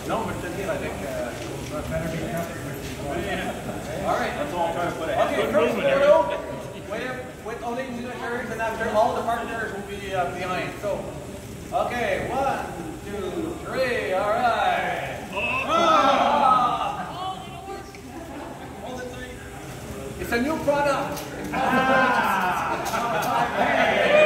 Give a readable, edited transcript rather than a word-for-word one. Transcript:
No, but then I think all right. That's all I'm trying to put ahead. Okay, first photo with only signatures, and after all the partners will be behind. So, okay, 1, 2, 3. All right. Hold it 3. It's a new product.